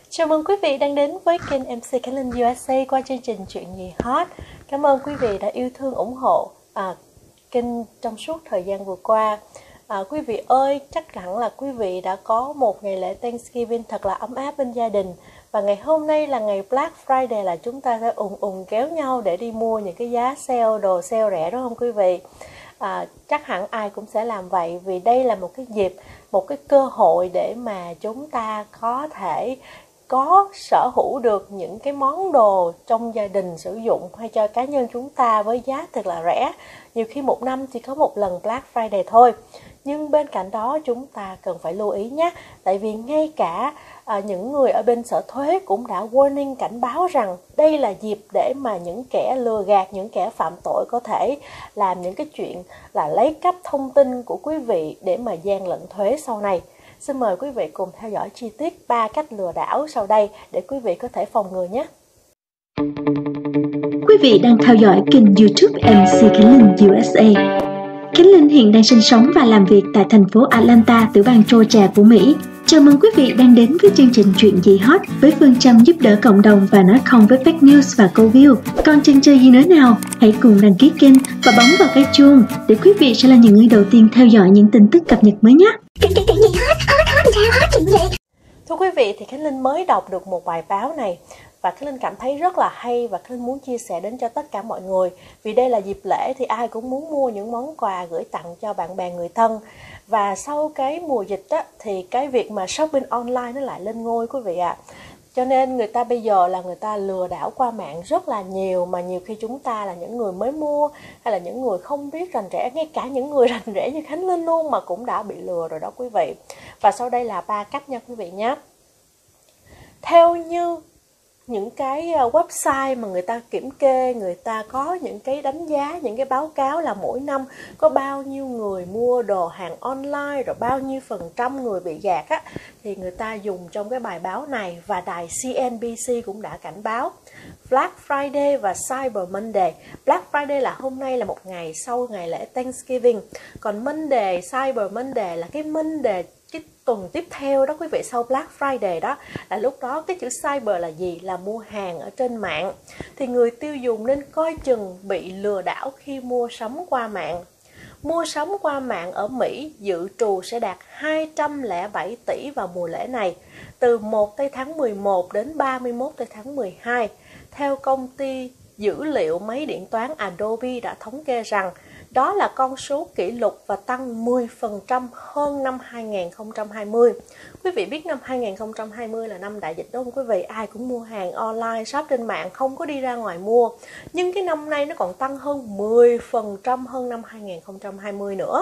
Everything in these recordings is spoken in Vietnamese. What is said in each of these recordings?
Chào mừng quý vị đang đến với kênh MC Khánh Linh USA qua chương trình Chuyện Gì Hot. Cảm ơn quý vị đã yêu thương ủng hộ kênh trong suốt thời gian vừa qua. Quý vị ơi, chắc hẳn là quý vị đã có một ngày lễ Thanksgiving thật là ấm áp bên gia đình. Và ngày hôm nay là ngày Black Friday, là chúng ta sẽ ùn kéo nhau để đi mua những cái giá sale, đồ sale rẻ, đúng không quý vị? Chắc hẳn ai cũng sẽ làm vậy, vì đây là một cái dịp, một cái cơ hội để mà chúng ta có thể có sở hữu được những cái món đồ trong gia đình sử dụng hay cho cá nhân chúng ta với giá thật là rẻ. Nhiều khi một năm chỉ có một lần Black Friday thôi. Nhưng bên cạnh đó chúng ta cần phải lưu ý nhé. Tại vì ngay cả những người ở bên sở thuế cũng đã warning, cảnh báo rằng đây là dịp để mà những kẻ lừa gạt, những kẻ phạm tội có thể làm những cái chuyện là lấy cắp thông tin của quý vị để mà gian lận thuế sau này. Xin mời quý vị cùng theo dõi chi tiết 3 cách lừa đảo sau đây để quý vị có thể phòng ngừa nhé. Quý vị đang theo dõi kênh YouTube MC Khánh Linh USA. Khánh Linh hiện đang sinh sống và làm việc tại thành phố Atlanta, tiểu bang Georgia của Mỹ. Chào mừng quý vị đang đến với chương trình Chuyện Gì Hot với phương châm giúp đỡ cộng đồng và nói không với fake news và câu view. Còn chần chờ gì nữa nào? Hãy cùng đăng ký kênh và bấm vào cái chuông để quý vị sẽ là những người đầu tiên theo dõi những tin tức cập nhật mới nhé. Thưa quý vị, thì Khánh Linh mới đọc được một bài báo này và Khánh Linh cảm thấy rất là hay và Khánh Linh muốn chia sẻ đến cho tất cả mọi người. Vì đây là dịp lễ thì ai cũng muốn mua những món quà gửi tặng cho bạn bè người thân. Và sau cái mùa dịch á, thì cái việc mà shopping online nó lại lên ngôi quý vị ạ. Cho nên người ta bây giờ là người ta lừa đảo qua mạng rất là nhiều, mà nhiều khi chúng ta là những người mới mua hay là những người không biết rành rẽ, ngay cả những người rành rẽ như Khánh Linh luôn mà cũng đã bị lừa rồi đó quý vị. Và sau đây là 3 cách nha quý vị nhé. Theo như những cái website mà người ta kiểm kê, người ta có những cái đánh giá, những cái báo cáo là mỗi năm có bao nhiêu người mua đồ hàng online, rồi bao nhiêu % người bị gạt á, thì người ta dùng trong cái bài báo này. Và đài CNBC cũng đã cảnh báo Black Friday và Cyber Monday. Black Friday là hôm nay, là một ngày sau ngày lễ Thanksgiving, còn Monday, Cyber Monday là cái Monday, cái tuần tiếp theo đó quý vị, sau Black Friday đó, là lúc đó cái chữ cyber là gì? Là mua hàng ở trên mạng. Thì người tiêu dùng nên coi chừng bị lừa đảo khi mua sắm qua mạng. Mua sắm qua mạng ở Mỹ dự trù sẽ đạt 207 tỷ vào mùa lễ này, từ 1 tháng 11 đến 31 tháng 12. Theo công ty dữ liệu máy điện toán Adobe đã thống kê rằng đó là con số kỷ lục và tăng 10% hơn năm 2020. Quý vị biết năm 2020 là năm đại dịch đúng không quý vị? Ai cũng mua hàng online, shop trên mạng, không có đi ra ngoài mua. Nhưng cái năm nay nó còn tăng hơn 10% hơn năm 2020 nữa.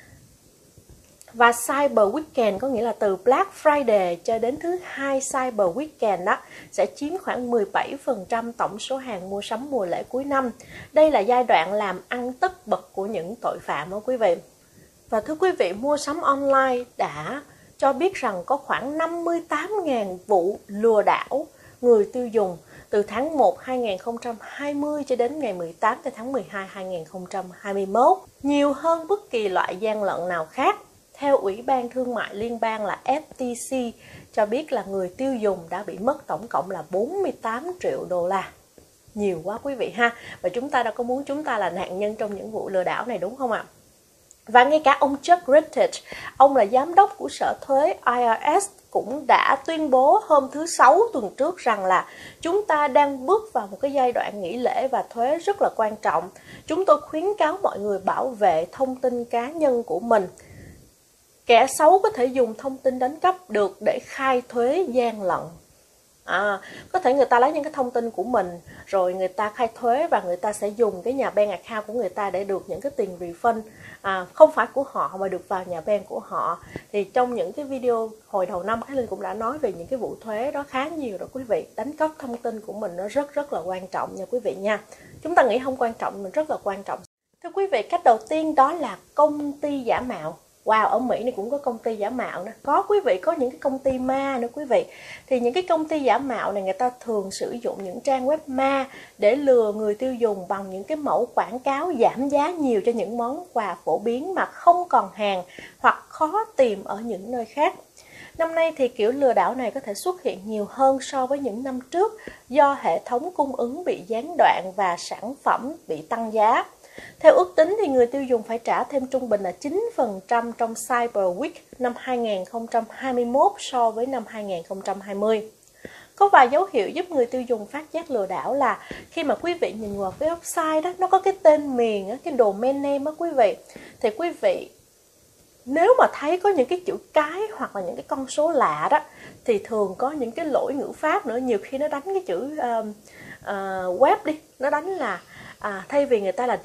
Và Cyber Weekend có nghĩa là từ Black Friday cho đến thứ hai Cyber Weekend đó sẽ chiếm khoảng 17% tổng số hàng mua sắm mùa lễ cuối năm. Đây là giai đoạn làm ăn tất bật của những tội phạm đó quý vị. Và thưa quý vị, mua sắm online đã cho biết rằng có khoảng 58.000 vụ lừa đảo người tiêu dùng từ tháng 1 2020 cho đến ngày 18 tháng 12 2021, nhiều hơn bất kỳ loại gian lận nào khác. Theo Ủy ban Thương mại Liên bang là FTC cho biết là người tiêu dùng đã bị mất tổng cộng là 48 triệu đô la. Nhiều quá quý vị ha. Và chúng ta đâu có muốn chúng ta là nạn nhân trong những vụ lừa đảo này đúng không ạ? Và ngay cả ông Chuck Rittich, ông là giám đốc của Sở Thuế IRS, cũng đã tuyên bố hôm thứ Sáu tuần trước rằng là chúng ta đang bước vào một cái giai đoạn nghỉ lễ và thuế rất là quan trọng. Chúng tôi khuyến cáo mọi người bảo vệ thông tin cá nhân của mình. Kẻ xấu có thể dùng thông tin đánh cắp được để khai thuế gian lận. Có thể người ta lấy những cái thông tin của mình rồi người ta khai thuế và người ta sẽ dùng cái nhà bank account của người ta để được những cái tiền refund không phải của họ mà được vào nhà bank của họ. Thì trong những cái video hồi đầu năm Khánh Linh cũng đã nói về những cái vụ thuế đó khá nhiều rồi quý vị. Đánh cắp thông tin của mình nó rất là quan trọng nha quý vị nha. Chúng ta nghĩ không quan trọng, mình rất là quan trọng. Thưa quý vị, cách đầu tiên đó là công ty giả mạo. Wow, ở Mỹ này cũng có công ty giả mạo nữa. Có quý vị, có những cái công ty ma nữa quý vị. Thì những cái công ty giả mạo này người ta thường sử dụng những trang web ma để lừa người tiêu dùng bằng những cái mẫu quảng cáo giảm giá nhiều cho những món quà phổ biến mà không còn hàng hoặc khó tìm ở những nơi khác. Năm nay thì kiểu lừa đảo này có thể xuất hiện nhiều hơn so với những năm trước do hệ thống cung ứng bị gián đoạn và sản phẩm bị tăng giá. Theo ước tính thì người tiêu dùng phải trả thêm trung bình là 9% trong Cyber Week năm 2021 so với năm 2020. Có vài dấu hiệu giúp người tiêu dùng phát giác lừa đảo là khi mà quý vị nhìn vào cái website đó, nó có cái tên miền, cái domain name đó quý vị, thì quý vị nếu mà thấy có những cái chữ cái hoặc là những cái con số lạ đó thì thường có những cái lỗi ngữ pháp nữa. Nhiều khi nó đánh cái chữ web đi, nó đánh là thay vì người ta là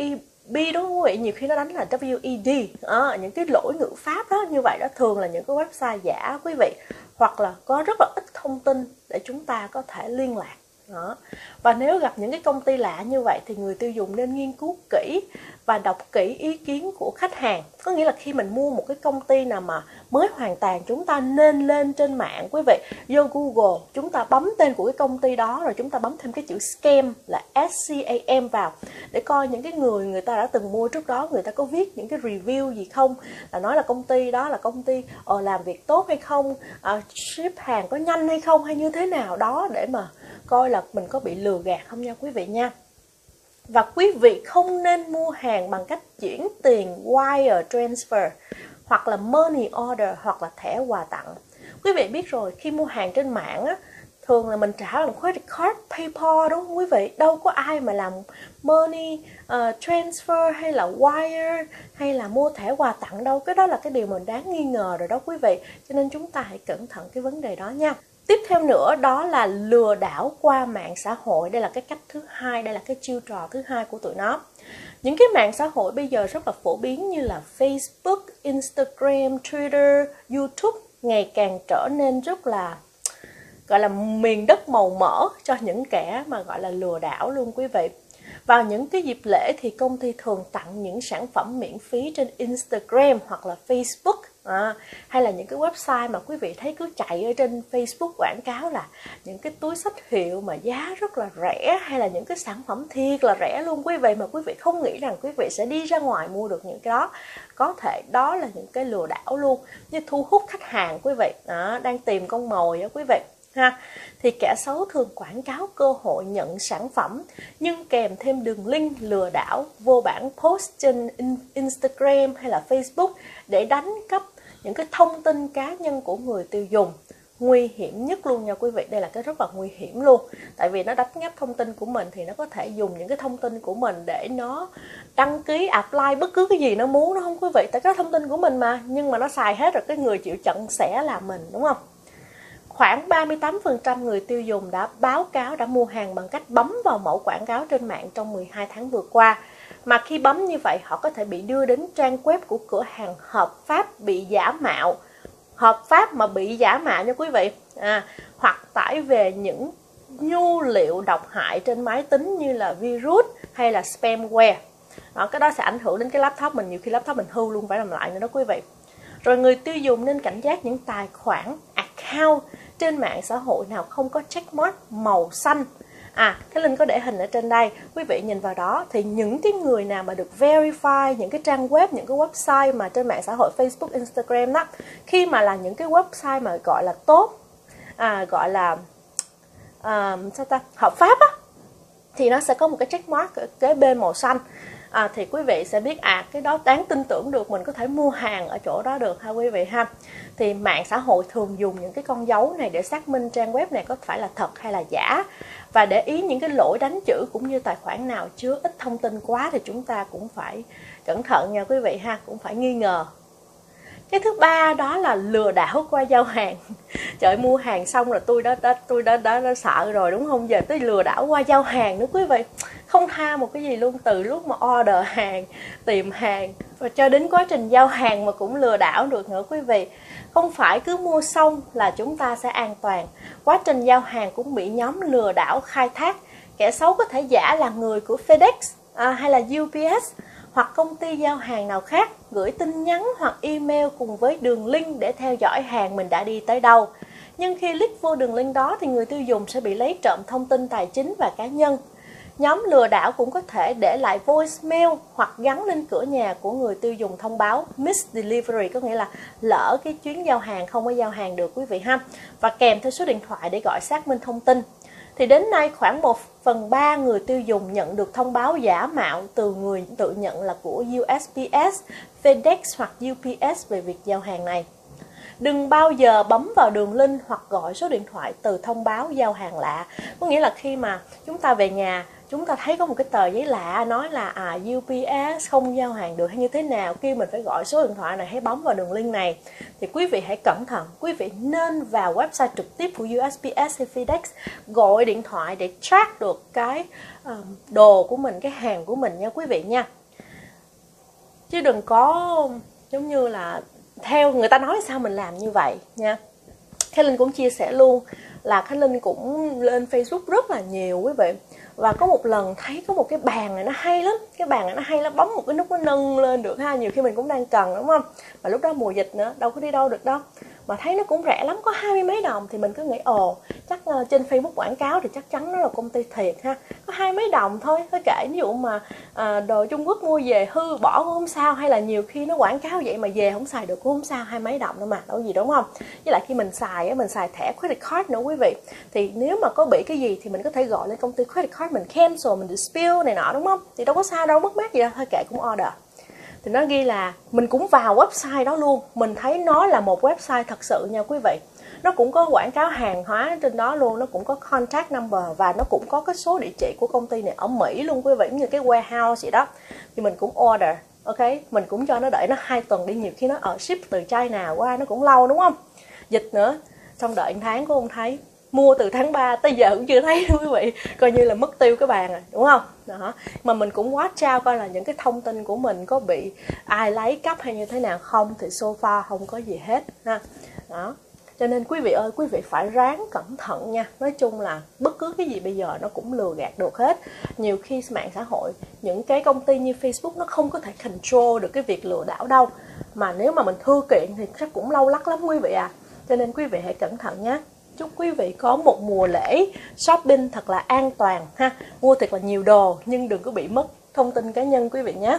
WEB đúng không quý vị, nhiều khi nó đánh là WED. Những cái lỗi ngữ pháp đó như vậy đó thường là những cái website giả quý vị, hoặc là có rất là ít thông tin để chúng ta có thể liên lạc. Đó. Và nếu gặp những cái công ty lạ như vậy thì người tiêu dùng nên nghiên cứu kỹ và đọc kỹ ý kiến của khách hàng. Có nghĩa là khi mình mua một cái công ty nào mà mới hoàn toàn, chúng ta nên lên trên mạng quý vị, vô Google, chúng ta bấm tên của cái công ty đó, rồi chúng ta bấm thêm cái chữ scam là SCAM vào để coi những cái người ta đã từng mua trước đó, người ta có viết những cái review gì không, là nói là công ty đó là công ty làm việc tốt hay không, ship hàng có nhanh hay không, hay như thế nào đó, để mà coi là mình có bị lừa gạt không nha quý vị nha. Và quý vị không nên mua hàng bằng cách chuyển tiền wire transfer hoặc là money order hoặc là thẻ quà tặng. Quý vị biết rồi, khi mua hàng trên mạng á, thường là mình trả bằng credit card, PayPal đúng không quý vị? Đâu có ai mà làm money transfer hay là wire hay là mua thẻ quà tặng đâu. Cái đó là cái điều mình đáng nghi ngờ rồi đó quý vị. Cho nên chúng ta hãy cẩn thận cái vấn đề đó nha. Tiếp theo nữa đó là lừa đảo qua mạng xã hội. Đây là cái cách thứ hai, đây là cái chiêu trò thứ hai của tụi nó. Những cái mạng xã hội bây giờ rất là phổ biến như là Facebook, Instagram, Twitter, YouTube ngày càng trở nên rất là gọi là miền đất màu mỡ cho những kẻ mà gọi là lừa đảo luôn quý vị. Vào những cái dịp lễ thì công ty thường tặng những sản phẩm miễn phí trên Instagram hoặc là Facebook, hay là những cái website mà quý vị thấy cứ chạy ở trên Facebook quảng cáo là những cái túi xách hiệu mà giá rất là rẻ, hay là những cái sản phẩm thiệt là rẻ luôn quý vị, mà quý vị không nghĩ rằng quý vị sẽ đi ra ngoài mua được những cái đó. Có thể đó là những cái lừa đảo luôn, như thu hút khách hàng quý vị, đang tìm con mồi đó quý vị ha. Thì kẻ xấu thường quảng cáo cơ hội nhận sản phẩm nhưng kèm thêm đường link lừa đảo vô bản post trên Instagram hay là Facebook để đánh cắp những cái thông tin cá nhân của người tiêu dùng. Nguy hiểm nhất luôn nha quý vị, đây là cái rất là nguy hiểm luôn. Tại vì nó đánh cắp thông tin của mình thì nó có thể dùng những cái thông tin của mình để nó đăng ký, apply bất cứ cái gì nó muốn, đó không quý vị? Tại cái thông tin của mình mà, nhưng mà nó xài hết rồi, cái người chịu trận sẽ là mình, đúng không? Khoảng 38% người tiêu dùng đã báo cáo đã mua hàng bằng cách bấm vào mẫu quảng cáo trên mạng trong 12 tháng vừa qua. Mà khi bấm như vậy, họ có thể bị đưa đến trang web của cửa hàng hợp pháp bị giả mạo. Hợp pháp mà bị giả mạo nha quý vị. Hoặc tải về những nhu liệu độc hại trên máy tính như là virus hay là spamware. Cái đó sẽ ảnh hưởng đến cái laptop mình, nhiều khi laptop mình hư luôn phải làm lại nữa đó quý vị. Rồi người tiêu dùng nên cảnh giác những tài khoản, account trên mạng xã hội nào không có checkmark màu xanh. Cái link có để hình ở trên đây, quý vị nhìn vào đó thì những cái người nào mà được verify những cái trang web, những cái website mà trên mạng xã hội Facebook, Instagram đó, khi mà là những cái website mà gọi là tốt, gọi là hợp pháp á, thì nó sẽ có một cái checkmark ở kế bên màu xanh. Thì quý vị sẽ biết cái đó đáng tin tưởng được, mình có thể mua hàng ở chỗ đó được ha quý vị ha. Thì mạng xã hội thường dùng những cái con dấu này để xác minh trang web này có phải là thật hay là giả. Và để ý những cái lỗi đánh chữ cũng như tài khoản nào chứa ít thông tin quá thì chúng ta cũng phải cẩn thận nha quý vị ha, cũng phải nghi ngờ. Cái thứ ba đó là lừa đảo qua giao hàng. Trời, mua hàng xong rồi tôi đã sợ rồi đúng không? Giờ tới lừa đảo qua giao hàng nữa quý vị. Không tha một cái gì luôn, từ lúc mà order hàng, tìm hàng và cho đến quá trình giao hàng mà cũng lừa đảo được nữa quý vị. Không phải cứ mua xong là chúng ta sẽ an toàn. Quá trình giao hàng cũng bị nhóm lừa đảo khai thác. Kẻ xấu có thể giả là người của FedEx hay là UPS hoặc công ty giao hàng nào khác, gửi tin nhắn hoặc email cùng với đường link để theo dõi hàng mình đã đi tới đâu. Nhưng khi click vô đường link đó thì người tiêu dùng sẽ bị lấy trộm thông tin tài chính và cá nhân. Nhóm lừa đảo cũng có thể để lại voicemail hoặc gắn lên cửa nhà của người tiêu dùng thông báo miss delivery, có nghĩa là lỡ cái chuyến giao hàng không có giao hàng được quý vị ha, và kèm theo số điện thoại để gọi xác minh thông tin. Thì đến nay khoảng 1/3 người tiêu dùng nhận được thông báo giả mạo từ người tự nhận là của USPS, FedEx hoặc UPS về việc giao hàng này. Đừng bao giờ bấm vào đường link hoặc gọi số điện thoại từ thông báo giao hàng lạ. Có nghĩa là khi mà chúng ta về nhà, chúng ta thấy có một cái tờ giấy lạ nói là UPS không giao hàng được hay như thế nào, kêu mình phải gọi số điện thoại này hay bấm vào đường link này, thì quý vị hãy cẩn thận. Quý vị nên vào website trực tiếp của USPS hay FedEx, gọi điện thoại để track được cái đồ của mình, cái hàng của mình nha quý vị nha. Chứ đừng có giống như là theo người ta nói sao mình làm như vậy nha. Khánh Linh cũng chia sẻ luôn là Khánh Linh cũng lên Facebook rất là nhiều quý vị. Và có một lần thấy có một cái bàn này nó hay lắm. Cái bàn này nó hay lắm, bấm một cái nút nó nâng lên được ha. Nhiều khi mình cũng đang cần đúng không? Mà lúc đó mùa dịch nữa, đâu có đi đâu được đâu. Mà thấy nó cũng rẻ lắm, có 20 mấy đồng. Thì mình cứ nghĩ chắc trên Facebook quảng cáo thì chắc chắn nó là công ty thiệt ha. Có 20 mấy đồng thôi. Thôi kệ, ví dụ mà đồ Trung Quốc mua về hư bỏ cũng không sao. Hay là nhiều khi nó quảng cáo vậy mà về không xài được cũng không sao. 20 mấy đồng đâu mà, đâu gì đúng không? Với lại khi mình xài thẻ credit card nữa quý vị. Thì nếu mà có bị cái gì thì mình có thể gọi lên công ty credit card, mình cancel, mình dispute này nọ đúng không? Thì đâu có sao đâu, mất mát gì đâu, thôi kệ cũng order. Thì nó ghi là mình cũng vào website đó luôn. Mình thấy nó là một website thật sự nha quý vị. Nó cũng có quảng cáo hàng hóa trên đó luôn. Nó cũng có contact number và nó cũng có cái số địa chỉ của công ty này ở Mỹ luôn quý vị, như cái warehouse vậy đó. Thì mình cũng order, ok, mình cũng cho nó đợi nó 2 tuần đi. Nhiều khi nó ship từ China qua nó cũng lâu đúng không? Dịch nữa, xong đợi 1 tháng cũng không thấy. Mua từ tháng 3 tới giờ cũng chưa thấy quý vị, coi như là mất tiêu cái bàn rồi đúng không? Đó. Mà mình cũng watch out coi là những cái thông tin của mình có bị ai lấy cắp hay như thế nào không, thì so far không có gì hết ha. Đó. Cho nên quý vị ơi, quý vị phải ráng cẩn thận nha. Nói chung là bất cứ cái gì bây giờ nó cũng lừa gạt được hết. Nhiều khi mạng xã hội, những cái công ty như Facebook nó không có thể control được cái việc lừa đảo đâu. Mà nếu mà mình thư kiện thì chắc cũng lâu lắc lắm quý vị à. Cho nên quý vị hãy cẩn thận nhé. Chúc quý vị có một mùa lễ shopping thật là an toàn ha. Mua thật là nhiều đồ nhưng đừng có bị mất thông tin cá nhân quý vị nhé.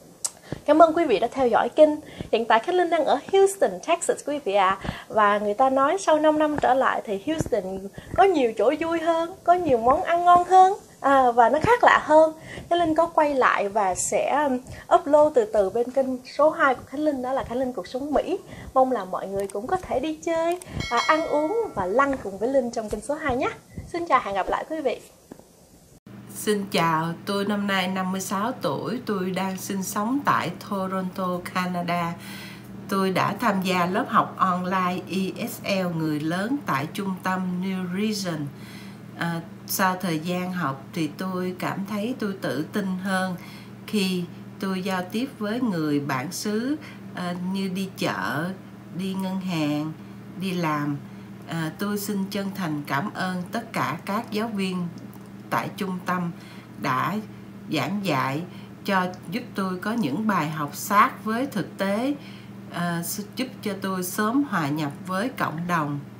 Cảm ơn quý vị đã theo dõi kênh. Hiện tại Khánh Linh đang ở Houston, Texas quý vị ạ. Và người ta nói sau 5 năm trở lại thì Houston có nhiều chỗ vui hơn, có nhiều món ăn ngon hơn. Và nó khác lạ hơn. Khánh Linh có quay lại và sẽ upload từ từ bên kênh số 2 của Khánh Linh, đó là Khánh Linh Cuộc Sống Mỹ. Mong là mọi người cũng có thể đi chơi, ăn uống và lăn cùng với Linh trong kênh số 2 nhé. Xin chào, hẹn gặp lại quý vị. Xin chào, tôi năm nay 56 tuổi, tôi đang sinh sống tại Toronto, Canada. Tôi đã tham gia lớp học online ESL người lớn tại trung tâm New Reason. Sau thời gian học thì tôi cảm thấy tôi tự tin hơn khi tôi giao tiếp với người bản xứ, như đi chợ, đi ngân hàng, đi làm. Tôi xin chân thành cảm ơn tất cả các giáo viên tại trung tâm đã giảng dạy giúp tôi có những bài học sát với thực tế, giúp cho tôi sớm hòa nhập với cộng đồng.